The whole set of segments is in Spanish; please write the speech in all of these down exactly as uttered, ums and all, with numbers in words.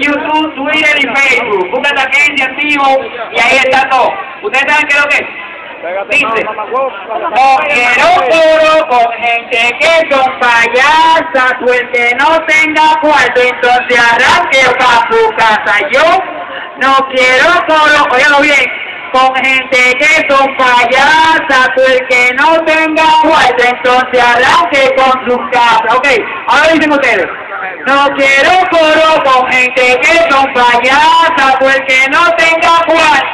YouTube, Twitter y Facebook. Busca Takeshi activo y ahí está todo. ¿Ustedes saben qué es lo que es? Dice, no quiero coro con gente que son payasas, pues el que no tenga cuarto, entonces arranque pa' su casa. Yo no quiero coro, óyalo bien, con gente que son payasas, pues el que no tenga cuarto, entonces arranque con su casa. Ok, ahora dicen ustedes. No quiero coro con gente que son payasas, pues el que no tenga cuarto.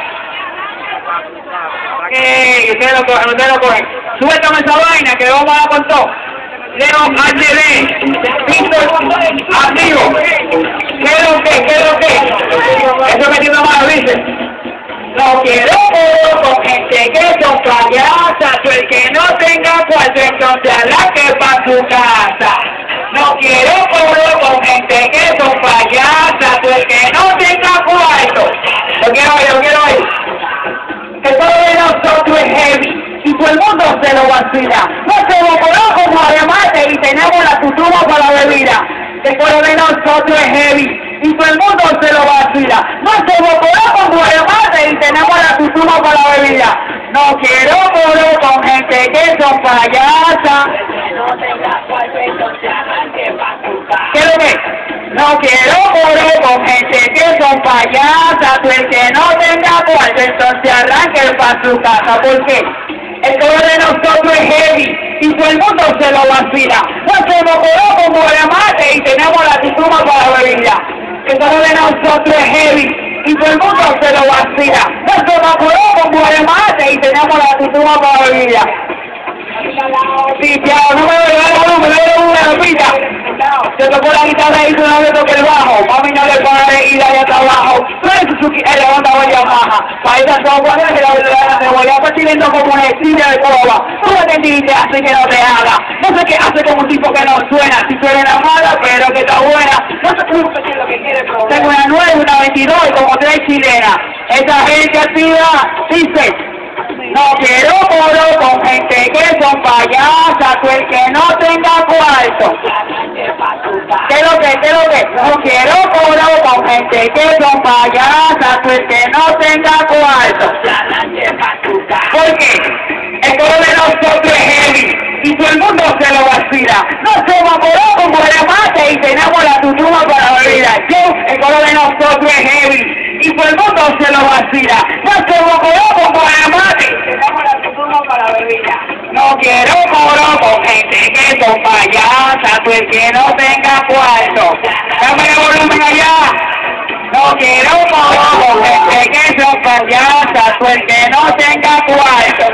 Ok, ustedes lo cogen, ustedes lo cogen. Suéltame esa vaina que vamos a con todo. Leo H D, Víctor, activo. ¿Qué es lo que? ¿Qué es lo que? Eso metiendo mano, dice. No quiero coro con gente que son payasas, el que no tenga cuarto, entonces arranque pa' su casa. No quiero coro con gente que son payasas, el que no tenga cuarto. Lo quiero oír, lo quiero oír. El coro de nosotros es heavy y todo el mundo se lo vacila. No se lo coló como ademate y tenemos la tutuma para la bebida. El coro de nosotros es heavy y todo el mundo se lo vacila. No se lo coló como ademate y tenemos la tutuma para la bebida. No quiero coro con gente que son payasas. ¿Qué es lo que? No quiero coro con gente que son payasas, pues el que no tenga cuarto, entonces arranque pa' su casa. ¿Por qué? El coro de nosotros es heavy y todo el mundo se lo vacila. No hacemos coro como remate y tenemos la tutuma para la bebida. El coro de nosotros es heavy y todo el mundo se lo vacila. No hacemos coro como remate y tenemos la tutuma para la bebida. Sí, ya, no me voy a dar la volumen, me doy una lopita. Se tocó la guitarra y no le toque el bajo. Mami no le pare y dale hasta abajo. No es Suzuki, él levanta voy a baja. Para esas dos guardias que la verdad me voy a persiguiendo como una estrella de coba. Tú me entendiste, hace que no te haga. No sé qué hace como un tipo que no suena. Si suena la mala, pero que está buena. No se preocupe si es lo que quiere, pero tengo una nueve, una veintidós y como tres chilenas. Esa gente activa dice. No quiero coro con gente que son payasas, pues el que no tenga cuarto. ¿Qué es lo que? ¿Qué es lo que? No quiero coro con gente que son payasas, pues el que no tenga cuarto. ¿Por qué? El coro de nosotros es heavy y todo el mundo se lo vacila. No se evaporó como remate y tenemos la tutuma para la bebida. Yo, el coro de nosotros es heavy y todo el mundo se lo vacila. No se evaporó como remate y tenemos la tutuma para la bebida. No quiero coro con gente que son payasas, pues que no tenga cuarto. Dame el volumen allá. No quiero coro con gente que son payasas, pues que no tenga cuarto.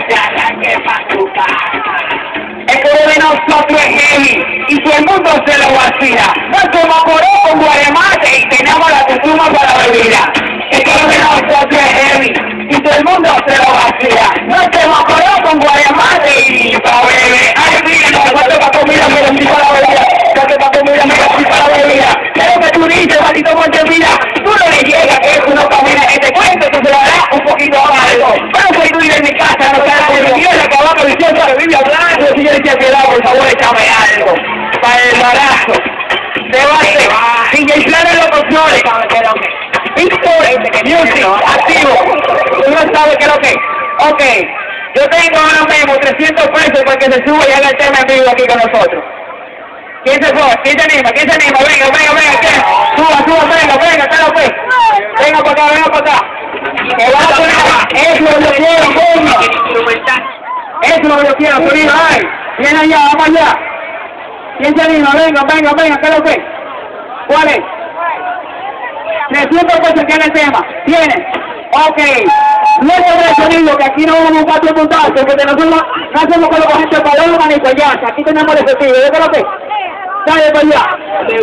El coro de nosotros es heavy y todo el mundo se lo vacila. No somos coro con guaremate y tenemos la tutuma para la bebida. El coro de nosotros es heavy y todo el mundo se lo vacila. No somos coro con guaremate y para beber. Ay, mira, no me falta para comida, pero sí para la bebida. No te para comida, pero sí para la bebida. Pero que tú dices, maldito monte vida, tú no le llegas, que eso no camina. Este cuento que se lo hará un poquito largo. Pero soy tú ir en mi casa, no queda de mi tierra, que abajo viciosa, que vive hablando. Si yo le decía piedad, por favor, échame algo. Para el embarazo. Debate. D J Plan en los controles. Víctor, Music, activo. Tú no sabes qué es lo que es. Ok. Yo tengo ahora mismo trescientos pesos para que se suba y haga el tema en vivo aquí con nosotros. ¿Quién se fue? ¿Quién se anima? ¿Quién se anima? Venga, venga, venga. ¿Quién? Suba, suba, venga, venga. ¿Qué es lo que es? Venga para acá, venga para acá. Que va a poner. Eso es lo que quiero, coño. Eso es lo que yo quiero, sonido. Ay. Viene allá, vamos allá. ¿Quién se anima? Venga, venga, venga. ¿Qué es lo que es? ¿Cuál es? trescientos pesos que es el tema. ¿Tiene? Ok. Luego del sonido, que aquí no vamos a buscar tu puntazo, porque nosotros no hacemos con los gente paloma ni payaso. Aquí tenemos el efectivo. ¿Qué es lo que es? Dale para allá.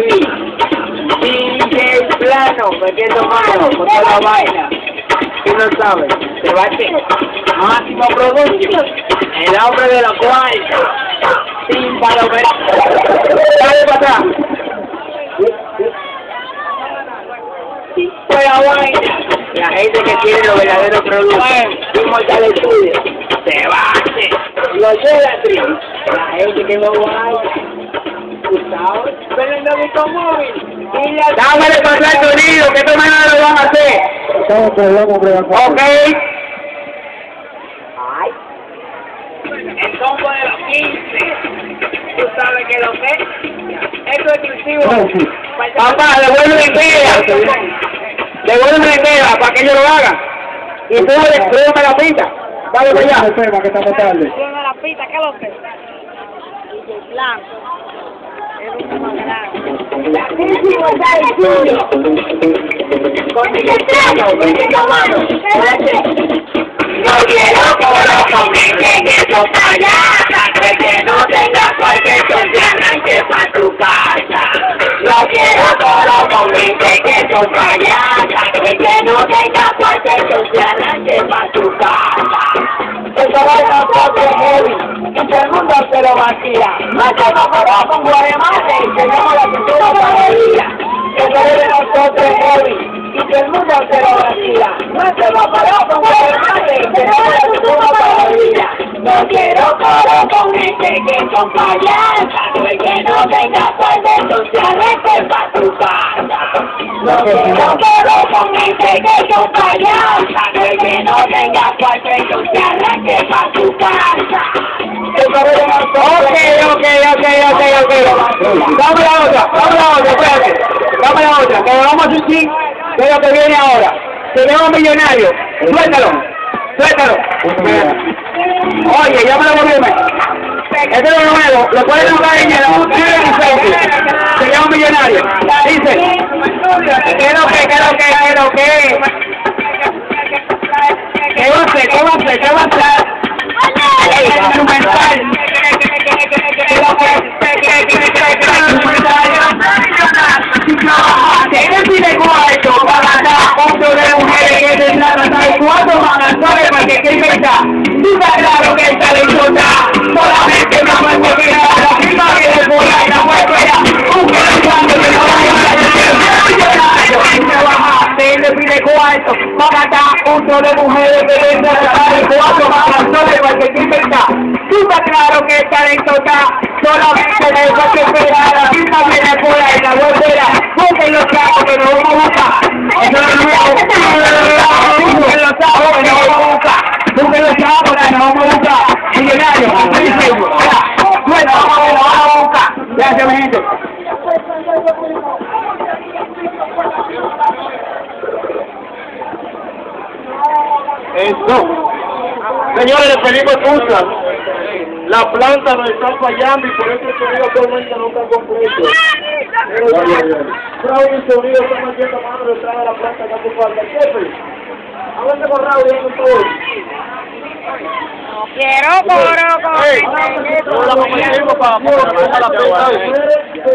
D J Plano, metiendo mano con toda la vaina. Tú no sabes. Se va a hacer. Máximo Producción. El hombre de la cual. Sin palomero. Dale para atrás. La vaina. La gente que tiene los verdaderos productos. Un mortal estudio. Se va a hacer. Los Gelatry. La gente que no vaya. Tú sabes. Ven el novito móvil. Dámele para atrás el sonido. Ok. El combo de los quince. Tú sabes que lo que es. Esto es exclusivo. Papá, devuélveme entera. Devuélveme entera para que ellos lo hagan. Y tú devuélveme la pista. Dale para allá. que estamos tarde. Déjame la pista, ¿qué es lo que es? D J Blanco. Es uno más grande. No quiero coro con gente que son payasas, que no tenga cualquier que se arranque pa' tu casa. No quiero coro con gente que son payasas, que no tenga cualquier que se arranque pa' tu casa. Eso va a nosotros heavy, y todo el mundo se lo vacía. No estamos coro con Guaremate, y tenemos la cultura todavía. Eso es de nosotros heavy, y todo el mundo se lo vacía. No estamos coro con Guaremate, y tenemos la cultura todavía. No quiero coro con gente que son payasas, el que no tenga suerte, entonces arreste pa' tu casa. No quiero coro con gente que son payasas, el que no tenga suerte, entonces arreste pa' tu casa. Ok, ok, ok, ok, ok. Dame la otra, dame la otra, espérate. Dame la otra, que vamos a hacer ching de lo que viene ahora. Tenemos millonario. Suéltalo, suéltalo. Oye, llama el volumen. Este es lo nuevo, lo pueden notar en el se llama millonario. Dice, ¿qué es lo que, qué es lo que, qué es lo que? ¿Qué va a hacer? ¿Qué va a hacer? ¿Qué va a hacer? Instrumental. Tienes pide cuarto para dar otro de mujeres que tendrán hasta el cuatro manantiales para que quede está. Tú estás claro que el talento está. Solamente no me puedo quedar la firma que le voy a ir a fuera. Un que no sabe que no vaya a Tienes pide cuarto para dar otro de mujeres que tendrán hasta el cuatro manantiales para que quede está. Tú estás claro que el talento está. Solamente me puedo quedar la firma que le voy a ir a fuera. Busquen los chavos que nos vamos a buscar. Eso es lo nuevo. Busquen los chavos que nos vamos a buscar. Busquen los chavos que nos vamos a buscar. Millonarios, así dice. Bueno, vamos a ver, nos vamos a buscar. Gracias, mi gente. Eso. Señores, les pedimos excusa. La planta nos está fallando y por eso el sonido actualmente no está completo. Raúl y el sonido están haciendo mano detrás de la planta que hace falta. Jefe, háblate con Raúl y con todo. No quiero coro con gente que son payasas. Ahora vamos a ir para la planta.